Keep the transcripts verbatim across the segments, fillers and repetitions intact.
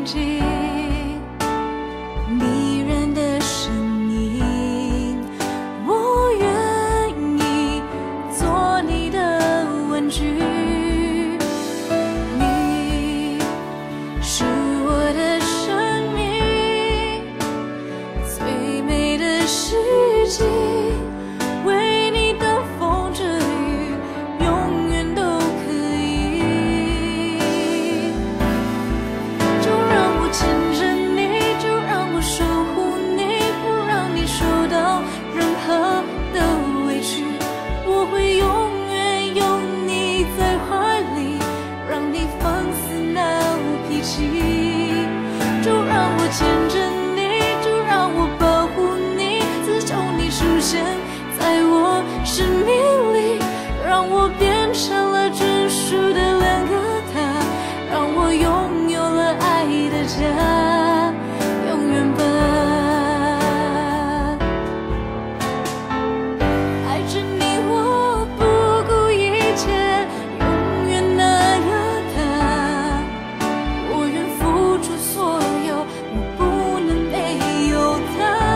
静，迷人的声音，我愿意做你的玩具。你是我的生命，最美的事情。 为你挡风遮雨，永远都可以。就让我牵着你，就让我守护你，不让你受到任何的委屈。我会永远有你在怀里，让你放肆闹脾气。就让我牵着你，就让我保护你，自从你出现。 在我生命里，让我变成了专属的两个他，让我拥有了爱的家，永远吧。爱着你，我不顾一切，永远那个他，我愿付出所有，我不能没有他。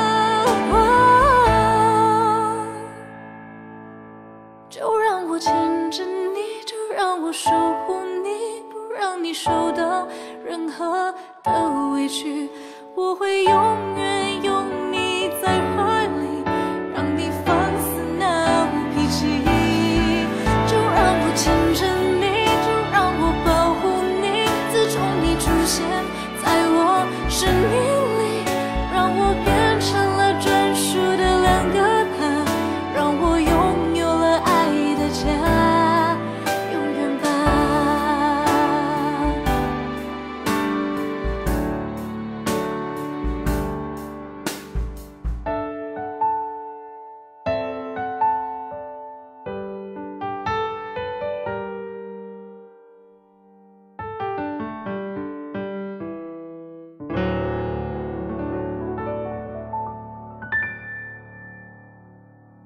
就让我牵着你，就让我守护你，不让你受到任何的委屈。我会永远永